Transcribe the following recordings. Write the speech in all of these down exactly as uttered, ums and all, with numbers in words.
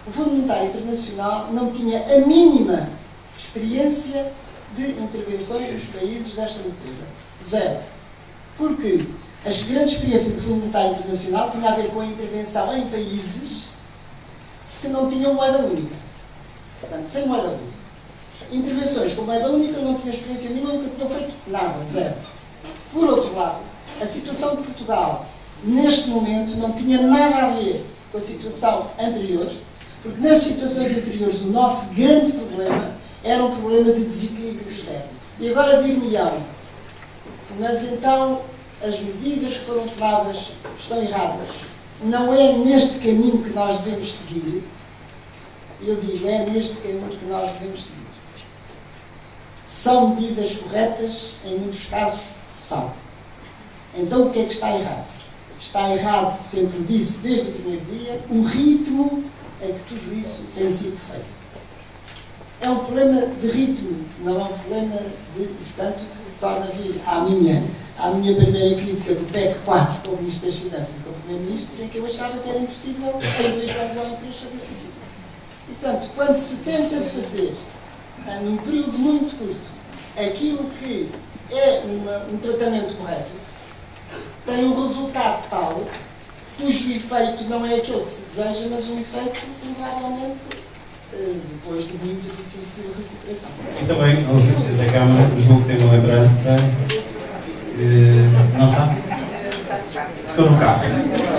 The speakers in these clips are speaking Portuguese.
O Fundo Monetário Internacional não tinha a mínima experiência de intervenções nos países desta natureza. Zero. Porque a grande experiência do Fundo Monetário Internacional tinha a ver com a intervenção em países que não tinham moeda única. Portanto, sem moeda única. Intervenções com moeda única não tinham experiência nenhuma, nunca tinham feito nada. Zero. Por outro lado, a situação de Portugal, neste momento, não tinha nada a ver com a situação anterior, porque nas situações anteriores o nosso grande problema era um problema de desequilíbrio externo. E agora dir-me-ão, mas então as medidas que foram tomadas estão erradas. Não é neste caminho que nós devemos seguir. Eu digo, é neste caminho que nós devemos seguir. São medidas corretas? Em muitos casos, são. Então o que é que está errado? Está errado, sempre disse desde o primeiro dia, o ritmo em que tudo isso tem sido feito. É um problema de ritmo, não é um problema de... Portanto, torna a vir à minha, à minha primeira crítica do P E C quatro com o Ministro das Finanças e com o Primeiro-Ministro, em que eu achava que era impossível em dois anos ou em três fazer isso. E, portanto, quando se tenta fazer, num período muito curto, aquilo que é uma, um tratamento correto, tem um resultado tal cujo efeito não é aquele que se deseja, mas um efeito provavelmente depois de muito difícil recuperação. E também, ao Presidente da Câmara, o João tem uma lembrança. Uh, não está? Ficou no carro.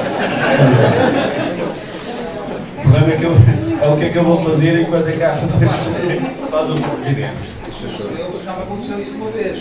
O problema é, que eu, é o que é que eu vou fazer enquanto a carro faz o Presidente. Eu já me aconteceu isso uma vez.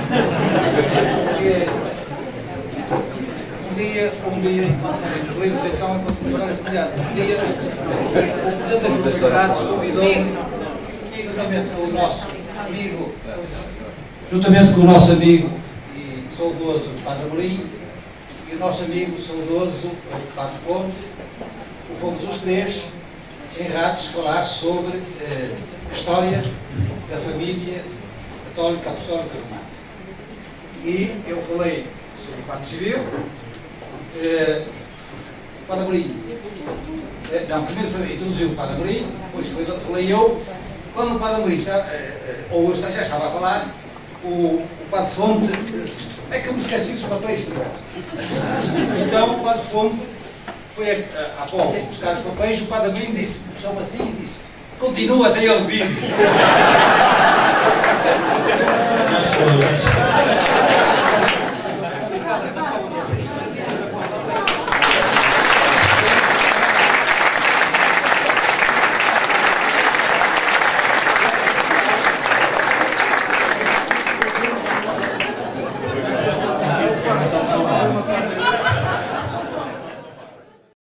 Um dia, um dia, nos livros então, enquanto começar a estudar, um dia, o Presidente das Universidades convidou-me, juntamente com o nosso amigo, juntamente com o nosso amigo e saudoso Padre Amorim, e o nosso amigo saudoso Padre Fonte, fomos os três em Ratos falar sobre eh, a história da família católica apostólica romana. E eu falei sobre o Padre Civil, eh, o Padre Amorim, eh, não, primeiro foi, introduziu o Padre Amorim, depois foi, falei eu. Quando o Padre Amorim está, eh, ou eu já estava a falar, o, o Padre Fonte disse, é que eu me esqueci dos papéis. Então o Padre Fonte foi a, a, a Paulo buscar os papéis, o Padre Amorim disse, puxou assim e disse, continua até ao vídeo. Já chegou, já chegou.